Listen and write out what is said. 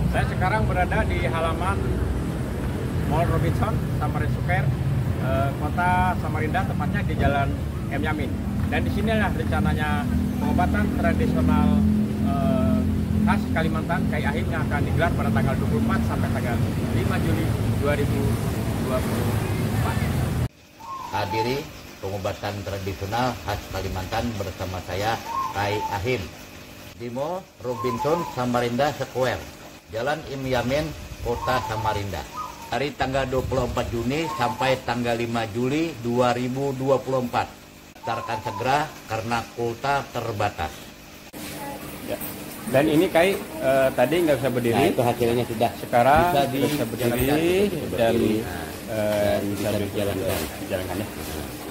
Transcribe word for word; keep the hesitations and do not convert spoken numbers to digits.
Saya sekarang berada di halaman Mall Robinson, Samarinda Square, eh, kota Samarinda, tepatnya di Jalan M Yamin. Dan di sinilah rencananya pengobatan tradisional eh, khas Kalimantan Kiai Ahim yang akan digelar pada tanggal dua puluh empat sampai tanggal lima Juli dua ribu dua puluh empat. Hadiri pengobatan tradisional khas Kalimantan bersama saya Kiai Ahim di Mall Robinson Samarinda Square, Jalan M Yamin, Kota Samarinda. Dari tanggal dua puluh empat Juni sampai tanggal lima Juli dua ribu dua puluh empat. Daftarkan segera karena kuota terbatas. Ya. Dan ini Kai eh, tadi nggak bisa berdiri. Nah, itu hasilnya sudah. Sekarang bisa, bisa berdiri dan nah, eh, bisa dijalankan. dijalankan ya.